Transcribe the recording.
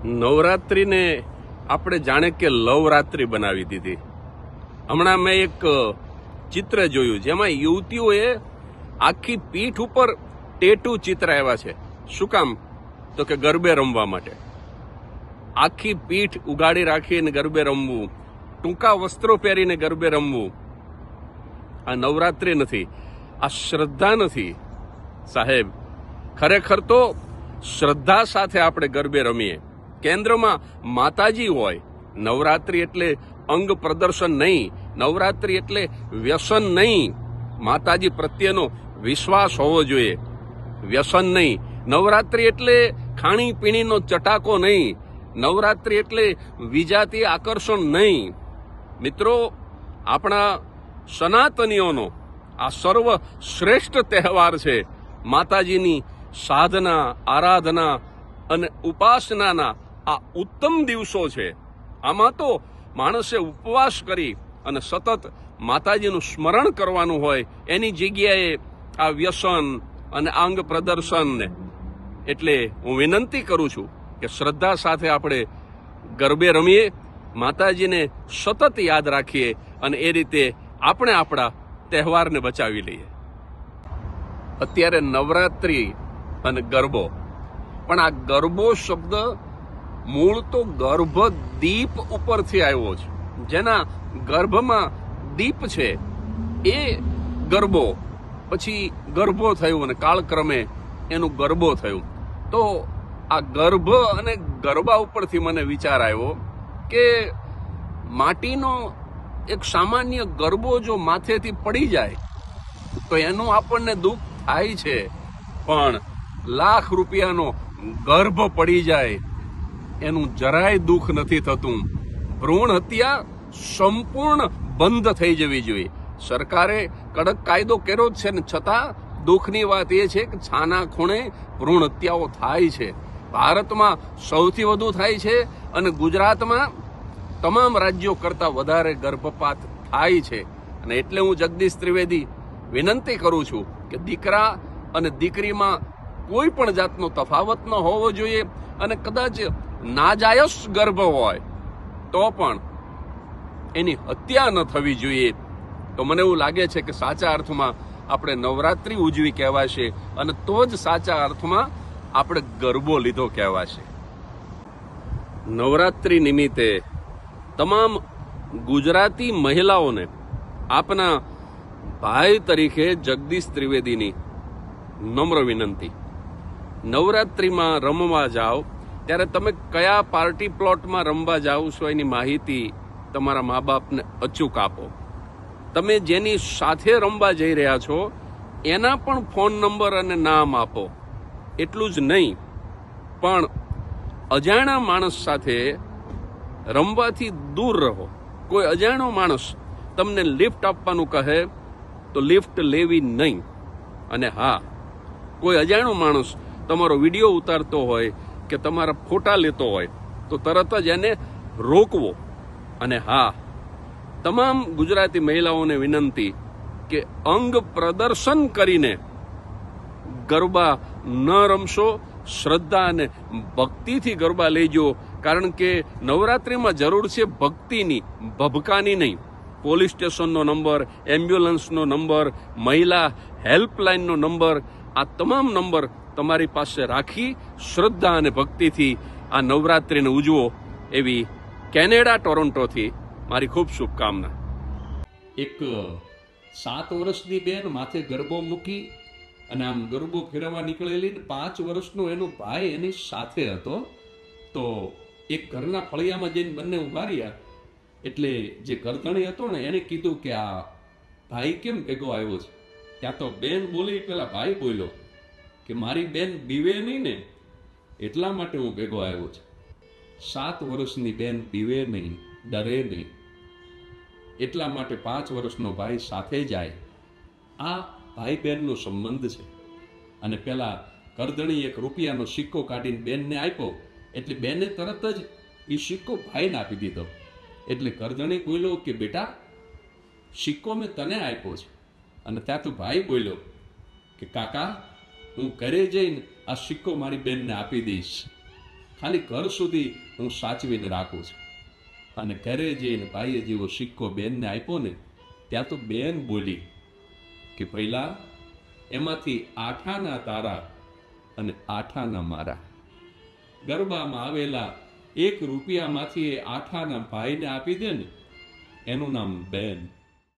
નવરાત્રિને આપણે જાણે કે લવરાત્રિ બનાવી દીધી. હમણાં મેં એક ચિત્ર જોયું જેમાં યુવતીઓએ આખી પીઠ ઉપર ટેટુ ચિત્ર આવ્યા છે. શું કામ? તો કે ગરબે રમવા માટે. આખી પીઠ ઉગાડી રાખીને ગરબે રમવું, ટૂંકા વસ્ત્રો પહેરીને ગરબે રમવું. આ નવરાત્રિ નથી, આ શ્રદ્ધા નથી સાહેબ. ખરેખર તો શ્રદ્ધા સાથે આપણે ગરબે રમીએ. કેન્દ્રમાં માતાજી હોય. નવરાત્રિ એટલે અંગ પ્રદર્શન નહીં, નવરાત્રિ એટલે વ્યસન નહીં. માતાજી પ્રત્યેનો વિશ્વાસ હોવો જોઈએ, વ્યસન નહીં. નવરાત્રિ એટલે ખાણી પીણીનો ચટાકો નહીં, નવરાત્રિ એટલે વિજાતીય આકર્ષણ નહીં. મિત્રો, આપણા સનાતનીઓનો આ સર્વ શ્રેષ્ઠ તહેવાર છે. માતાજીની સાધના, આરાધના અને ઉપાસનાના આ ઉત્તમ દિવસો છે. આમાં તો માણસે ઉપવાસ કરી અને સતત માતાજીનું સ્મરણ કરવાનું હોય, એની જગ્યાએ આ વ્યસન અને અંગ પ્રદર્શન. એટલે હું વિનંતી કરું છું કે શ્રદ્ધા સાથે આપણે ગરબે રમીએ, માતાજીને સતત યાદ રાખીએ અને એ રીતે આપણે આપણા તહેવારને બચાવી લઈએ. અત્યારે નવરાત્રિ અને ગરબો, પણ આ ગરબો શબ્દ મૂળ તો ગર્ભ દીપ ઉપરથી આવ્યો છે. જેના ગર્ભમાં દીપ છે એ ગરબો, પછી ગર્ભો થયું અને કાળક્રમે એનું ગરબો થયું. તો આ ગર્ભ અને ગરબા ઉપરથી મને વિચાર આવ્યો કે માટીનો એક સામાન્ય ગરબો જો માથેથી પડી જાય તો એનું આપણને દુઃખ થાય છે, પણ લાખ રૂપિયાનો ગર્ભ પડી જાય એનું જરાય દુઃખ નથી થતું. ભ્રૂણ હત્યા સંપૂર્ણ બંધ થઈ જવી જોઈએ. સરકારે કડક કાયદો કર્યો જ છે ને છતાં દુઃખની વાત એ છે કે છાના ખૂણે ભ્રૂણ હત્યાઓ થાય છે. ભારતમાં સૌથી વધુ થાય છે અને ગુજરાતમાં તમામ રાજ્યો કરતા વધારે ગર્ભપાત થાય છે. અને એટલે હું જગદીશ ત્રિવેદી વિનંતી કરું છું કે દીકરા અને દીકરીમાં કોઈ પણ જાતનો તફાવત ન હોવો જોઈએ. અને કદાચ નાજાયજ ગર્ભ હોય તો પણ એની હત્યા ન થવી જોઈએ. તો મને એવું લાગે છે કે સાચા અર્થમાં આપણે નવરાત્રિ ઉજવી કહેવાશે અને તો જ સાચા અર્થમાં આપણે ગરબો લીધો કહેવાશે. નવરાત્રિ નિમિત્તે તમામ ગુજરાતી મહિલાઓને આપના ભાઈ તરીકે જગદીશ ત્રિવેદીની નમ્ર વિનંતી, નવરાત્રિમાં રમવા જાઓ ત્યારે તમે કયા પાર્ટી પ્લોટમાં રમવા જાઓ છો એની માહિતી તમારા મા બાપને અચૂક આપો. તમે જેની સાથે રમવા જઈ રહ્યા છો એના પણ ફોન નંબર અને નામ આપો. એટલું જ નહીં, પણ અજાણ્યા માણસ સાથે રમવાથી દૂર રહો. કોઈ અજાણ્યો માણસ તમને લિફ્ટ આપવાનું કહે તો લિફ્ટ લેવી નહીં. અને હા, કોઈ અજાણ્યો માણસ તમારો વિડીયો ઉતારતો હોય કે તમારા ફોટા લેતો હોય તો તરત જ એને રોકવો. અને હા, તમામ ગુજરાતી મહિલાઓને વિનંતી કે અંગ પ્રદર્શન કરીને ગરબા ન રમશો, શ્રદ્ધા અને ભક્તિથી ગરબા લેજો. કારણ કે નવરાત્રિમાં જરૂર છે ભક્તિની, ભભકાની નહીં. પોલીસ સ્ટેશનનો નંબર, એમ્બ્યુલન્સનો નંબર, મહિલા હેલ્પલાઇનનો નંબર, આ તમામ નંબર તમારી પાસે રાખી શ્રદ્ધા અને ભક્તિથી આ નવરાત્રિને ઉજવો. એવી કેનેડા ટોરોન્ટોથી મારી ખૂબ શુભકામના. એક 7 વર્ષની બેન માથે ગરબો મૂકી અને આમ ગરબો ફેરવવા નીકળેલી, 5 વર્ષનો એનો ભાઈ એની સાથે હતો. તો એક ઘરના ફળિયામાં જઈને બંને ઉભા રહ્યા. એટલે જે કરતણી હતો ને એને કીધું કે આ ભાઈ કેમ ભેગો આવ્યો છે? ત્યાં તો બેન બોલી, પેલા ભાઈ બોલ્યો કે મારી બેન બીવે નહીં ને એટલા માટે હું ભેગો આવ્યો છું. 7 વર્ષની બેન બીવે નહીં, ડરે નહીં, એટલા માટે 5 વર્ષનો ભાઈ સાથે જાય. આ ભાઈ બહેનનો સંબંધ છે. અને પેલા કરદણી એક રૂપિયાનો સિક્કો કાઢીને બેનને આપ્યો એટલે બેને તરત જ એ સિક્કો ભાઈને આપી દીધો. એટલે કરદણી બોલ્યો કે બેટા, સિક્કો મેં તને આપ્યો છે. અને ત્યાંથી ભાઈ બોલ્યો કે કાકા, હું ઘરે જઈને આ સિક્કો મારી બેનને આપી દઈશ. ખાલી ઘર સુધી હું સાચવીને રાખું છું. અને ઘરે જઈને ભાઈએ જેવો સિક્કો બેનને આપ્યો ને, ત્યાં તો બેન બોલી કે પહેલા એમાંથી આઠાના તારા અને આઠાના મારા. ગરબામાં આવેલા 1 રૂપિયામાંથી એ આઠાના ભાઈને આપી દે ને, એનું નામ બેન.